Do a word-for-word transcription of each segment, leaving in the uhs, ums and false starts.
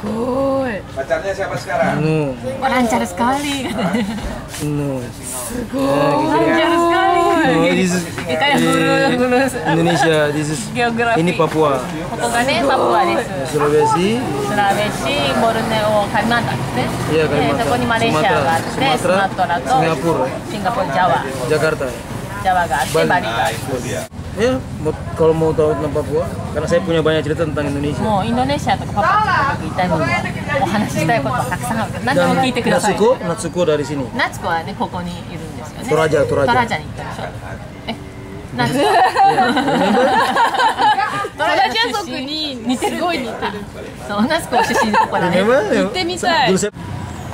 ごい。 Pacarnya siapa sekarang? No. Wah, lancar sekali katanya. No. Lancar sekali. No, this is Kita yang lurus-lurus. Indonesia. This is Geografi. ini Papua. ここがね、パプアです。 Sulawesi. スラベシ、ボルネオ、カリマンタンですね。 Iya, で Kalimantan. そこにマレーシアがあって、ス Sumatera, マトラと Singapura, シンガポール、ジャワ。 Jakarta. ジャワがあって、 Bali. バリがある。 Ya, mau- kalau mau tahu tentang Papua, karena saya punya banyak cerita tentang Indonesia. もうインドネシアとかパパとか言いたいもの、お話ししたいことはたくさんある。何でも聞いてください。 Natsuko, Natsuko dari sini. 夏子はね、ここにいるんですよね。 トラジャ、トラジャ。 トラジャに行ったでしょ。え、夏子。トラジャ族に似てる。すごい似てる。そう、夏子出身のここだね。 Memang, 行ってみたい。 dulu saya-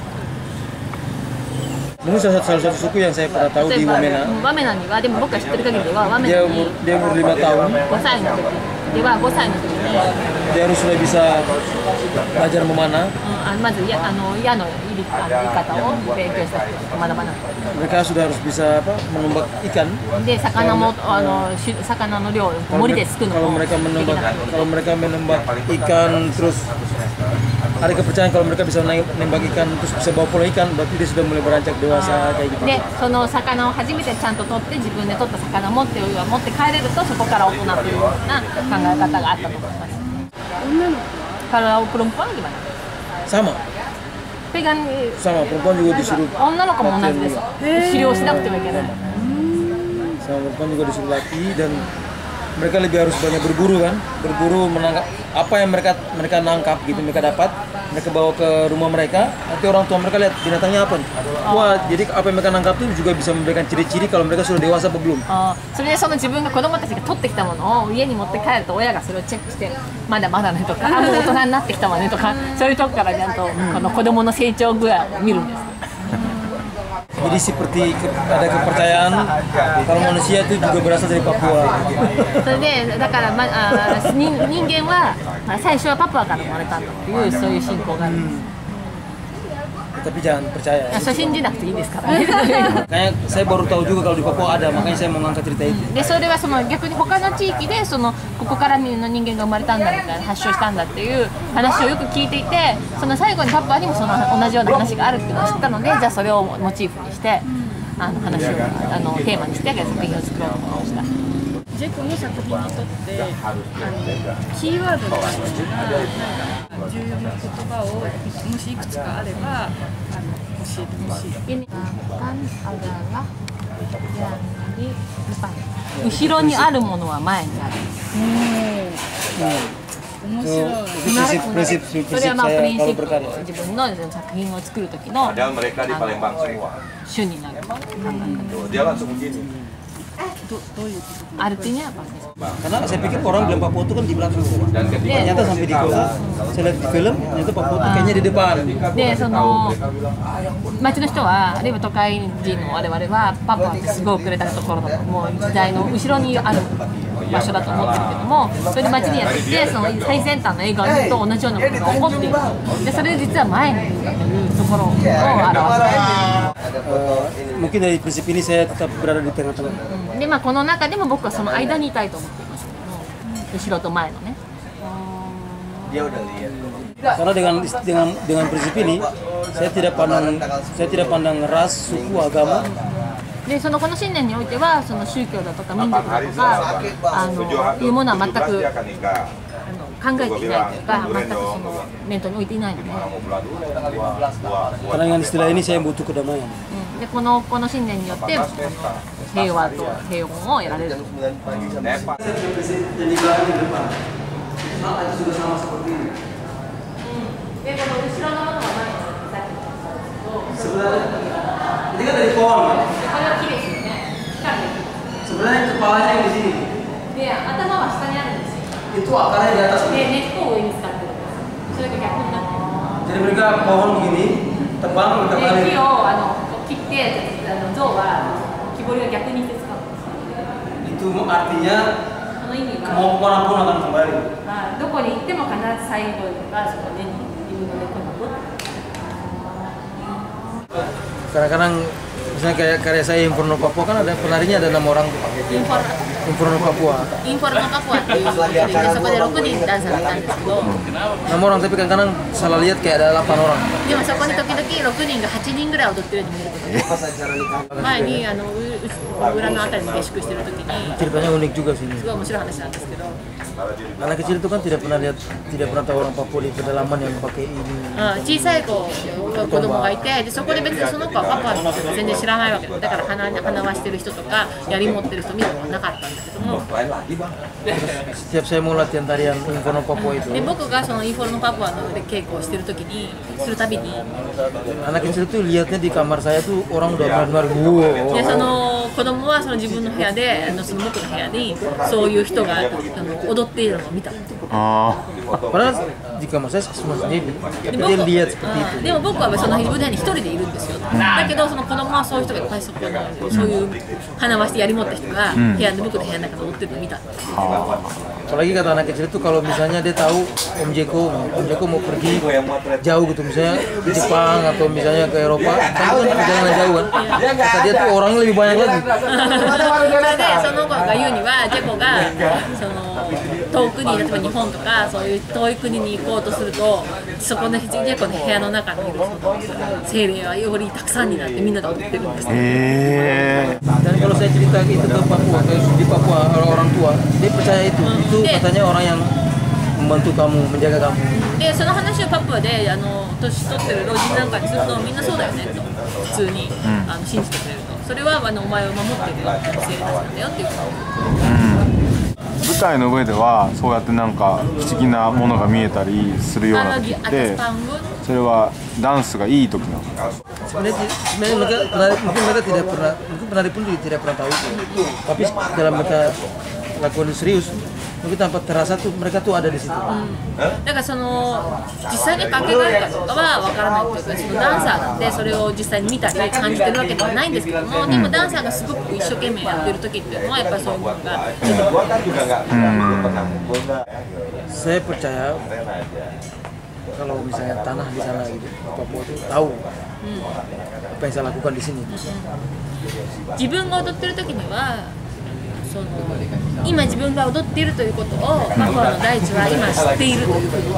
Mungkin salah satu, salah satu suku yang saya pernah tahu 例 di えば、 Wamena. ワメナには、でも僕が知ってる限りでは、ワメ Dia ナに umur dia umur lima tahun. ごさいの時では、ごさいの時に、 Dia harus sudah bisa belajar memanah. うん、あのまずやあの矢の入りあの言い方を勉強した人まだまだ Mereka sudah harus bisa apa? Menembak ikan. で魚もあのし魚の量 Kalau 森 mereka, ですくうの kalau も mereka でき menembak なかっ kalau mereka menembak ikan terus ada kepercayaan kalau mereka bisa menembak ikan terus bisa bawa pulang ikan berarti dia sudah mulai beranjak dewasa kayak gitu. でその魚を初めてちゃんと取って自分で取った魚を持って持って帰れるとそこから大人というような考え方があったと思います。女の子 kalau perempuan gimana? Sama. Pegang Sama, perempuan juga disuruh 女の子も同じです。狩猟しなくてもいけない。 sama perempuan juga disuruh latih dan mereka lebih harus banyak berburu kan, berburu menangkap apa yang mereka mereka nangkap gitu mereka dapat, mereka bawa ke rumah mereka, nanti orang tua mereka lihat binatangnya apa nih. Wah, jadi apa yang mereka nangkap itu juga bisa memberikan ciri-ciri kalau mereka sudah dewasa atau belum. あそれでその自分が子供たちが取ってきたものを家に持って帰ると親がそれをチェックしてまだまだねとかあもう大人になってきたわねとかそういうとこからちゃんとこの子供の成長具合を見るんです。 Jadi seperti ke- ada kepercayaan kalau manusia itu juga berasal dari Papua. それでだから、ま、あ人人間はまあ最初はパプアから生まれたんだっていうそういう信仰があるんです。 Tapi jangan percaya. それ信じなくていいですからね。 Makanya saya baru tahu juga kalau di Papua ada, makanya saya mau ngangkat cerita itu. でそれはその逆に他の地域でそのここから人間が生まれたんだみたいな発祥したんだっていう話をよく聞いていてその最後にパプアにもその同じような話があるっていうのを知ったのでじゃあそれをモチーフにしてあの話をあのテーマにして作品を作ろうと思いました。 ジェコの作品にとってあのキーワードみたいななんか重要な言葉をもしいくつかあればあの教えてほしい。 Ini kan adalah yang di depan. 後ろにあるものは前にある。 面 So, 白い。 itu prinsip prinsip それ prinsip はまあプ saya リンシ kalau ップ berkarya. 自分の作品を作る時の Padahal mereka di Palembang semua. 主になる考え方。 Tuh, dia langsung begini. どどういうこと？ Artinya apa? Karena saya pikir orang bilang Papua itu kan di belakang semua. Dan ketika Ternyata sampai di kota, saya lihat di film, ternyata Papua itu kayaknya di depan. でその町の人はあるいは都会人の我々はパパってすごい遅れたところだともう時代の後ろにある場所だと思ってるけどもそれで町にやってきてその最先端の映画を見ると同じようなことが起こっているでそれで実は前にいるんだというところを表す Uh, mungkin dari prinsip ini saya tetap berada di tengah-tengah. でまあこの中でも僕はその間にいたいと思っていますけども後ろと前のね dia udah lihat. Karena dengan dengan dengan prinsip ini, saya tidak pandang saya tidak pandang ras, suku, agama. でそのこの信念においてはその宗教だとか民族だとかあのいうものは全く dia akan nikah. 考えていないというか全くその念頭に置いていないので、 Karena dengan istilah ini saya butuh kedamaian. うん、でこのこの信念によって平和と平穏を得られる。 Nepa. Sebenarnya ini kan dari pohon. Sebenarnya kepalanya yang di sini. で頭は下にあるんですよ。 Itu akarnya di atas. で根っこを上に使ってるんです。それが逆になってる。 Jadi mereka pohon begini, tebang mereka で balik. 木をあのこう切ってあの象は木彫りを逆にして使うんです。 Itu artinya その意味は、 mau kemanapun akan kembali. まあ、どこに行っても必ず最後はその根に自分の根っこに戻ってくる。 Kadang-kadang misalnya kayak karya saya Inferno Papua kan ada penarinya ada enam orang tuh. Infor Inferno Papua. インフォルノパプアっていう人でいて、そこでろくにんダンサーがいたんですけど、 enam orang tapi kadang-kadang salah lihat kayak ada delapan orang. でもそこに時々ろくにんがはちにんぐらい踊ってるように見えることが、前にあのうう裏のあたりに下宿してる時に Ceritanya unik juga sih ini. すごい面白い話なんですけど、 Anak kecil itu kan tidak pernah lihat, tidak pernah tahu orang Papua di pedalaman yang pakai ini. うん小さい子子供がいて、でそこで別にその子はパパのこと全然知らないわけだ。だから鼻鼻輪してる人とか槍持ってる人見たことなかったんだけども、 Setiap saya mau latihan tarian Inferno Papua itu, で僕がそのインフォルノパプアの稽古をしてる時にするたびに、 anak kecil itu lihatnya di kamar saya tuh orang udah benar-benar wow. でその子供はその自分の部屋で、あのその僕の部屋にそういう人があの踊っているのを見た。 Padahal di kamar saya cuma sendiri, tapi dia lihat seperti itu. でも僕はその部屋に一人でいるんですよ。だけどその子供はそういう人がいっぱいそこにそういう鼻輪して槍持った人が部屋で僕の部屋の中で踊ってるのを見た。 Apalagi kata anak kecil itu kalau misalnya dia tahu Om Jeko, Om Jeko mau pergi jauh gitu, misalnya ke Jepang atau misalnya ke Eropa, kan itu kan perjalanan jauh kan. Kata dia tuh orangnya lebih banyak lagi. それでその子が言うには、ジェコがその遠くに例えば日本とかそういう遠い国に行こうとすると、そこのジェコの部屋の中にいるその精霊はよりたくさんになってみんなで踊ってるんです。 Dan kalau saya cerita itu ke Papua, ke di Papua orang-orang tua, dia percaya itu. Itu katanya orang yang membantu kamu, menjaga kamu. でその話をパプアであの年取ってる老人なんかにするとみんなそうだよねと普通に、あの信じてくれると、それはあのお前を守ってくれる精霊たちなんだよっていうこと。 舞台の上ではそうやってなんか不思議なものが見えたりするような時って、それはダンスがいい時なの。 Sebenarnya, sebenarnya mereka, mungkin mereka tidak pernah, mungkin penari pun tidak pernah tahu itu. Tapi dalam mereka lakukan serius, mungkin tanpa terasa tuh mereka tuh ada di situ. だからその実際にかけがあるかどうかはわからないというか、そのダンサーだってそれを実際に見たり感じてるわけではないんですけども、でもダンサーがすごく一生懸命やってる時っていうのはやっぱりそういうものが出てくる。 Saya percaya kalau misalnya tanah di sana gitu, Papua itu tahu apa yang saya lakukan di sini. 自分が踊ってる時にはその今自分が踊っているということをパプアの大地は今知っているということ。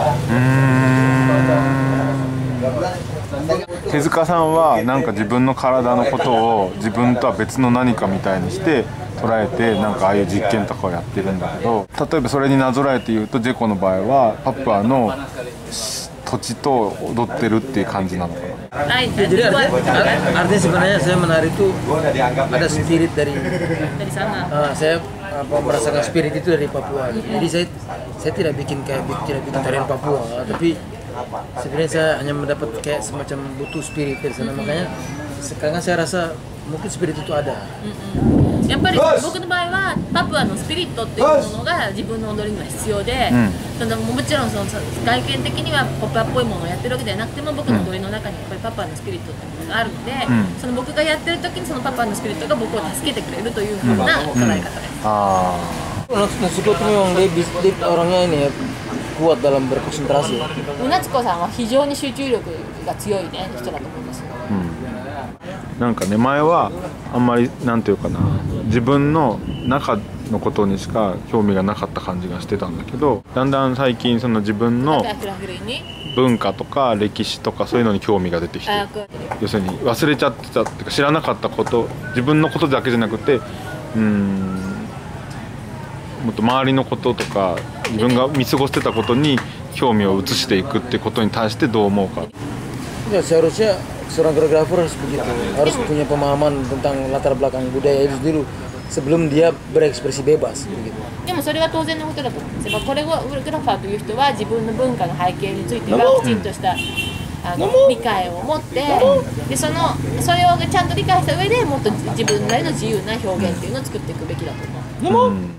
手塚さんはなんか自分の体のことを自分とは別の何かみたいにして捉えて、なんかああいう実験とかをやってるんだけど、例えばそれになぞらえて言うとジェコの場合はパプアの土地と踊ってるっていう感じなのかな。 Jadi artinya, artinya sebenarnya saya menari itu ada spirit dari dari sana. Uh, saya apa, merasakan spirit itu dari Papua. Jadi saya saya tidak bikin kayak tidak bikin tarian Papua, tapi sebenarnya saya hanya mendapat kayak semacam butuh spirit dari sana. Makanya sekarang saya rasa mungkin spirit itu ada. やっぱり僕の場合はパプアのスピリットっていうものが自分の踊りには必要で、そのもちろんその外見的にはポップアっぽいものをやってるわけではなくても、僕の踊りの中にやっぱりパプアのスピリットっていうものがあるので、その僕がやってる時にそのパプアのスピリットが僕を助けてくれるというふうな捉え方です。 Natsuko tuh memang dia, dia orangnya ini ya, kuat dalam berkonsentrasi. 夏子さんは非常に集中力が強いね人だと思います。 なんかね、前はあんまりなんていうかな、自分の中のことにしか興味がなかった感じがしてたんだけど、だんだん最近その自分の文化とか歴史とかそういうのに興味が出てきて、要するに忘れちゃってたっていうか知らなかったこと、自分のことだけじゃなくて、うーん、もっと周りのこととか自分が見過ごしてたことに興味を移していくってことに対してどう思うか。 Ya, seharusnya seorang koreografer harus begitu, harus punya pemahaman tentang latar belakang budaya itu dulu sebelum dia berekspresi bebas begitu. でもそれは当然のことだと思うんですよ。コレオグラファーという人は自分の文化の背景についてはきちんとしたあの理解を持って、でそのそれをちゃんと理解した上でもっと自分なりの自由な表現っていうのを作っていくべきだと思う。